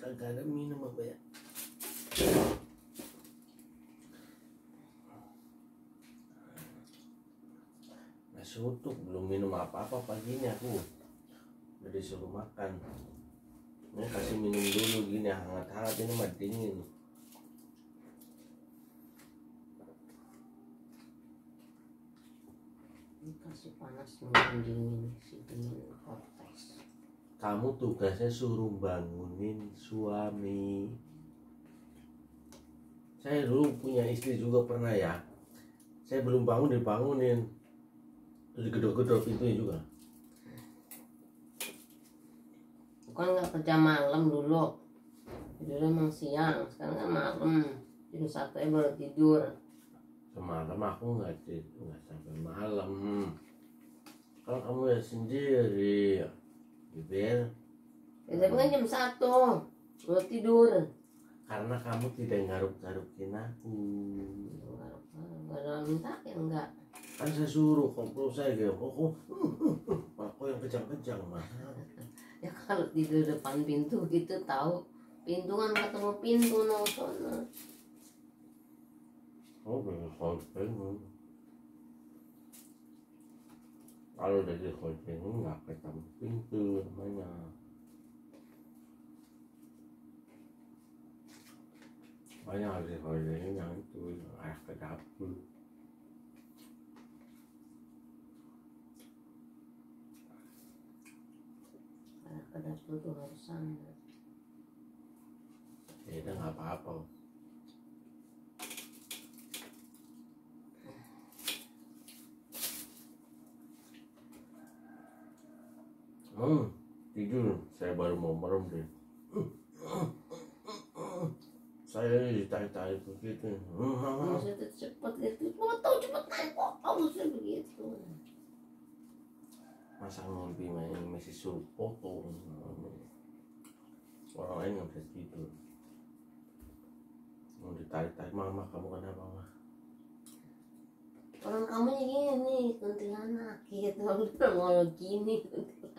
kagak ada minum apa ya. Nasi utuk belum minum apa-apa pagi ini aku. Udah disuruh makan. Ini kasih minum dulu gini hangat-hangat, ini mah dingin. Kasih panas dingin si dingin kortes. Kamu tugasnya suruh bangunin suami. Saya dulu punya istri juga pernah ya. Saya belum bangun dibangunin. Terus digedor-gedor pintunya juga. Bukan nggak kerja malam dulu. Tidur emang siang, sekarang kan malam. Jam 1 baru tidur. Semalam aku nggak sampai malam. Kalau kamu ya sendiri, gitu ya. Ya tapi kan jam 1 baru tidur. Karena kamu tidak ngaruk-ngarukin aku. Nggak ada minta ya enggak. Kan saya suruh, kalau saya gitu, aku yang kejang-kejang mah. Ya kalau tidur depan pintu gitu tahu pintu kan ketemu pintu sono. Oh, kalau kalau dari kucing nggak ketemu pintu namanya. Banyak harus kucing yang itu yang arah ke dapur. Arah ke dapur tuh harus sana. Ya udah nggak apa-apa. Tidur, saya baru mau merem deh. Saya ditarik-tarik begitu. Maksudnya cepet gitu, foto cepet naik foto maksudnya begitu. Masa ngimpi masih suruh foto. Orang lain nggak bisa tidur. Mau ditarik-tarik, mama kamu kenapa mah? Orang kamu gini kuntilanak gitu, udah mau gini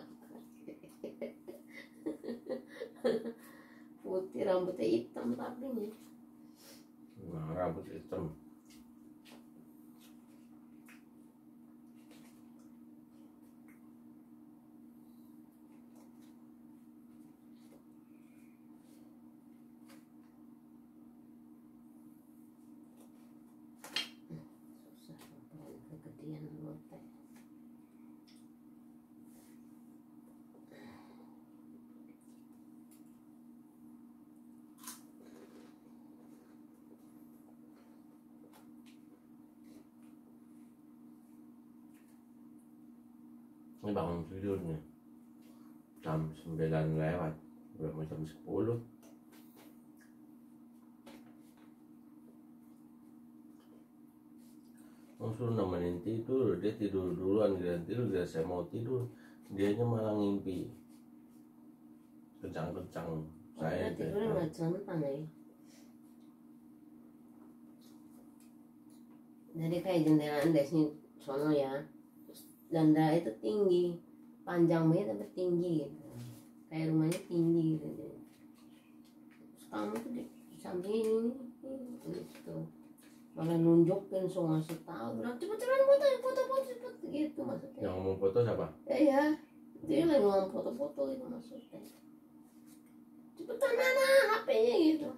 putih rambutnya hitam tapi nih. Nah, rambut hitam. Susah kegedean lotek. Ini bangun tidur nih jam 9 lewat, udah mau jam 10. Mau suruh nemenin tidur, dia tidur duluan, dia tidur, dia saya mau tidur, dianya malah ngimpi kencang-kencang. Saya tidurnya nggak celana ya. Jadi kayak jendela sini sono ya. Jendela itu tinggi, panjang banget tapi tinggi gitu. Kayak rumahnya tinggi gitu. Terus kamu tuh di samping ini gitu. Malah nunjukin so ngasih tahu, bilang cepet-cepetan foto cepet gitu maksudnya. Yang ngomong foto siapa? Ya, dia lagi ngomong foto-foto itu maksudnya. Cepetan mana HP-nya gitu.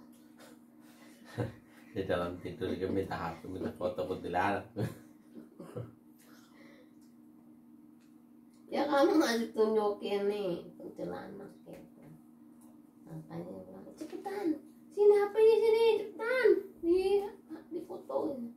Di dalam tidur dia minta HP, minta foto kuntilanak. Ya kamu masih tunjukin nih kuntilanak gitu. Makanya bilang cepetan, sini HP-nya sini cepetan, di fotoin.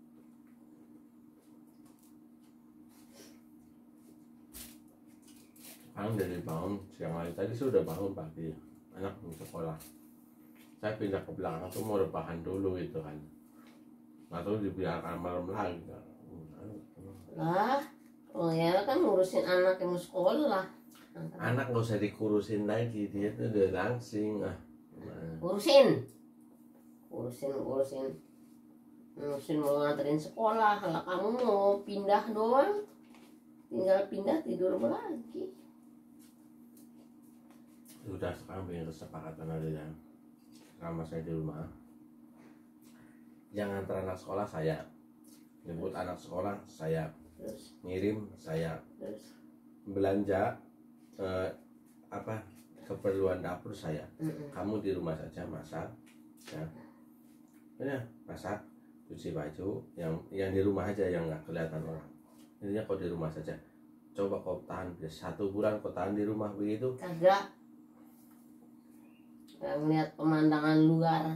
Sekarang dari bangun siang hari tadi sudah bangun pagi, anak mau sekolah. Saya pindah ke belakang tuh mau rebahan dulu gitu kan. Nggak tahu dibiarkan malam lagi kan. Lah, oh ya kan ngurusin anak yang mau sekolah. Anak nggak usah dikurusin lagi, dia tuh udah langsing Urusin mau nganterin sekolah. Kalau kamu mau pindah doang, tinggal pindah tidur lagi. Sudah sekarang bikin kesepakatan aja ya. Selama saya di rumah, yang antar anak sekolah saya, jemput anak sekolah saya, Terus ngirim saya, terus belanja apa keperluan dapur saya. mm-mm. Kamu di rumah saja masak, ya, ya masak, cuci baju, yang di rumah aja yang nggak kelihatan orang. Intinya kau di rumah saja. Coba kau tahan 1 bulan, kau tahan di rumah begitu. Kagak ngeliat pemandangan luar.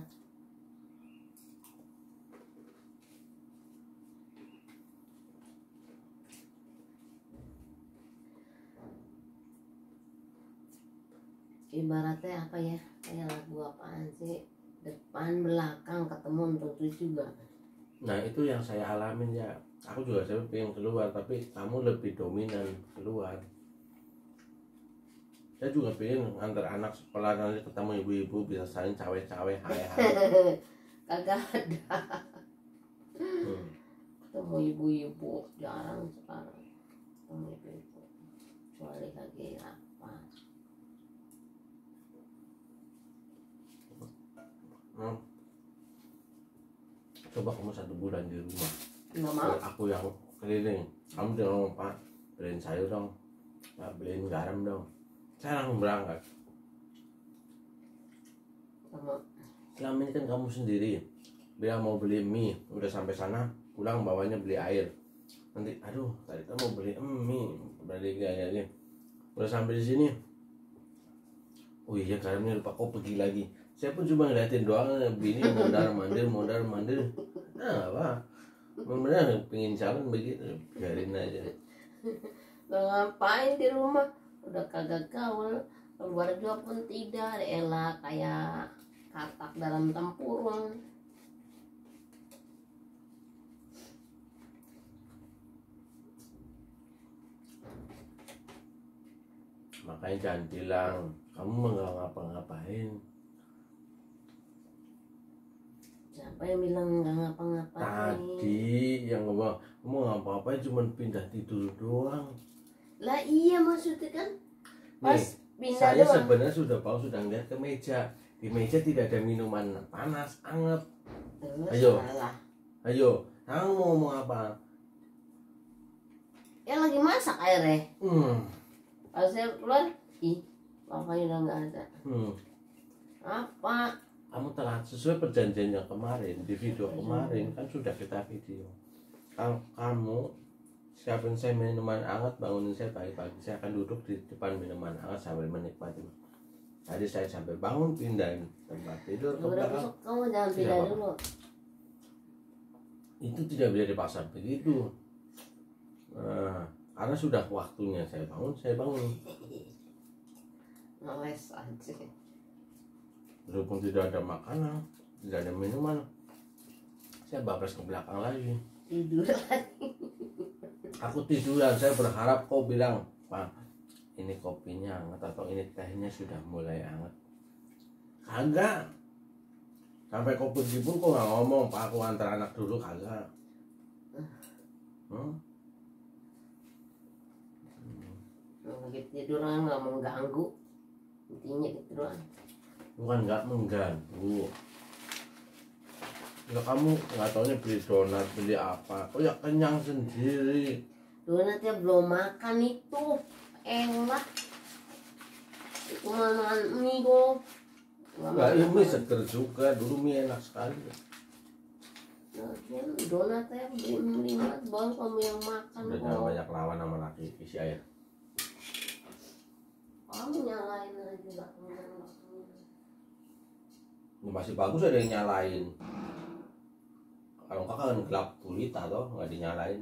Ibaratnya apa ya, kayak lagu apaan sih, depan belakang ketemu tentu juga. Nah itu yang saya alamin ya. Aku juga saya pengen keluar, tapi kamu lebih dominan keluar. Saya juga pengen antar anak sekolah nanti ketemu ibu-ibu bisa saling cawe-cawe, hai-hai. Kagak ada Hmm. ketemu ibu-ibu, jarang sekarang ketemu ibu-ibu, kecuali lagi apa. Hmm. Coba kamu 1 bulan di rumah. Nggak mau. Aku yang keliling. Kamu jangan ngomong, Pak, beliin sayur dong, Pak, beliin garam dong. Saya langsung berangkat. Sama Selama ini kan kamu sendiri bilang mau beli mie, udah sampai sana pulang bawanya beli air. Nanti aduh tadi kan mau beli mie, balik lagi. Udah sampai di sini, oh iya garamnya lupa, kok pergi lagi. Saya pun cuma ngeliatin doang, bini mondar mandir. Nah apa, bener pengen jalan begitu, biarin aja. nggak ngapain di rumah, udah kagak gaul, keluar juga pun tidak, elah kayak katak dalam tempurung. Makanya jangan bilang kamu mah nggak ngapa-ngapain. Siapa yang bilang nggak ngapa-ngapain? Tadi yang ngomong kamu nggak ngapa-ngapain, cuma pindah tidur doang. Lah iya maksudnya kan pas Nih, pindah saya doang. sebenarnya sudah ngeliat ke meja. Di meja tidak ada minuman panas, anget. Ayo. Salah. Ayo, kamu mau ngomong apa? Ya lagi masak airnya. Hmm, Pas saya keluar, ih, bapaknya udah nggak ada. hmm. Apa? Kamu telah sesuai perjanjian yang kemarin di video kemarin kan sudah kita video. Kamu siapin saya minuman hangat, bangunin saya pagi-pagi. Saya akan duduk di depan minuman hangat sambil menikmati. Tadi saya sampai bangun pindahin tempat tidur ke Udah belakang. besok kamu jangan Tidak pindah apa-apa. dulu. Itu tidak bisa dipaksa begitu. Nah, karena sudah waktunya saya bangun. Ngeles aja. Walaupun tidak ada makanan, tidak ada minuman, saya bablas ke belakang lagi. Tidur lagi. Aku tiduran, saya berharap kau bilang, Pak, ini kopinya hangat atau ini tehnya sudah mulai hangat. Kagak. Sampai kau pergi pun kau nggak ngomong, Pak, aku antar anak dulu, kagak. Lagi tiduran nggak mau ganggu. Intinya gitu doang. Bukan nggak mengganggu. Ya kamu nggak taunya beli donat, beli apa, kau ya kenyang sendiri. Donatnya belum makan itu. Enak. Itu makan mie kok. Nggak, ini seger juga, dulu mie enak sekali. Nah, donatnya belum 5 baru kamu yang makan Udah kok. jangan banyak lawan sama laki, isi air. Kamu nyalain lagi belakangnya. Ini masih bagus ada yang nyalain. Kalau kakak kan gelap gulita toh, nggak dinyalain.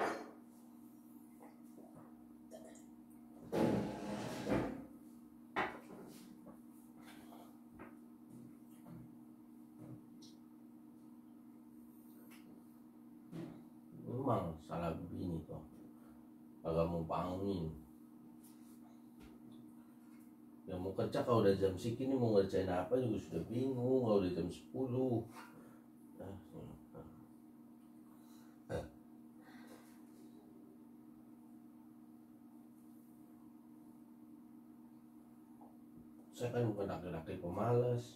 Memang salah begini toh, kagak mau bangunin. Ya mau kerja kalau udah jam segini mau ngerjain apa juga sudah bingung, kalau udah jam 10. Saya kan bukan laki-laki pemalas.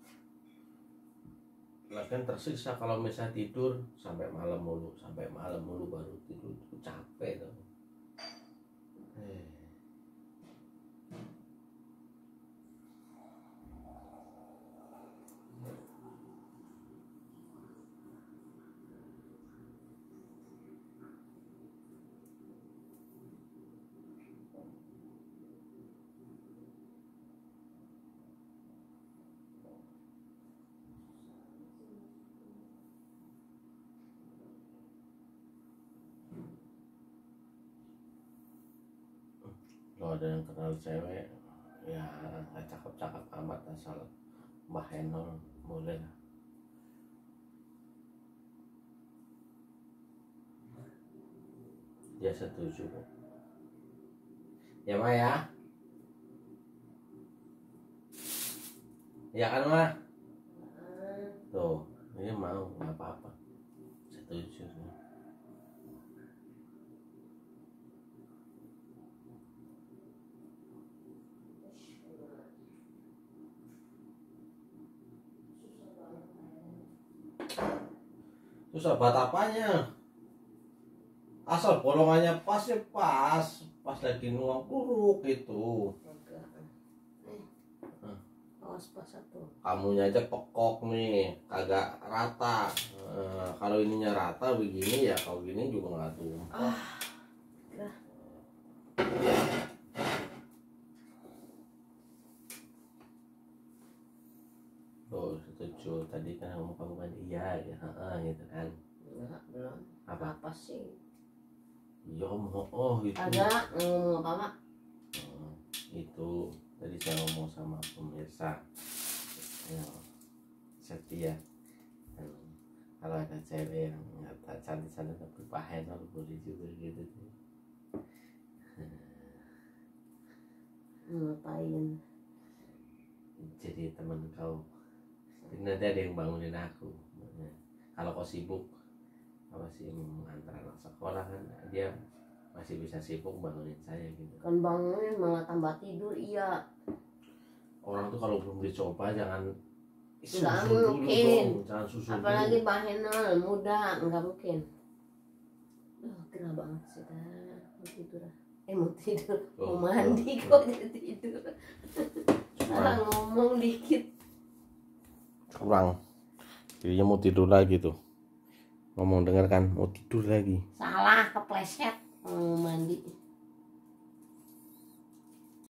Kan tersiksa kalau misalnya tidur sampai malam mulu baru tidur, itu capek tuh. Kalau ada yang kenal cewek ya nggak cakep-cakep amat, asal Mbah Henol boleh lah. Dia setuju kok. Ya Ma ya? Ya kan Ma? Tuh, ini mau nggak apa-apa. Setuju. Susah buat apanya? Asal bolongannya pas ya pas lagi nuang buruk gitu. Awas pas satu. Kamunya aja pekok nih, kagak rata. Kalau ininya rata begini ya, kalau gini juga nggak tumpah. Tuh setuju, tadi kan kamu kan iya ya, gitu kan. Enggak, belum. Apa sih? Iya itu. Ada ngomong apa Mak? Itu tadi saya ngomong sama pemirsa ya, setia. Kalau ada cewek yang nggak cantik-cantik tapi Pak Henol boleh juga gitu tuh. Ngapain? Jadi teman kau. Nanti ada yang bangunin aku. Kalau kau sibuk masih mengantar anak sekolah kan, dia masih bisa sibuk bangunin saya gitu. Kan bangunin malah tambah tidur. Iya. Orang tuh kalau belum dicoba jangan Nggak mungkin. Jangan susu Apalagi dulu. Mbak Henol muda, nggak mungkin. Kena banget sih mau tidur. Mau tidur, mau mandi kok jadi tidur. Salah ngomong dikit. Kurang. Jadinya mau tidur lagi tuh. Ngomong dengar kan, mau tidur lagi. Salah, kepleset mau mandi.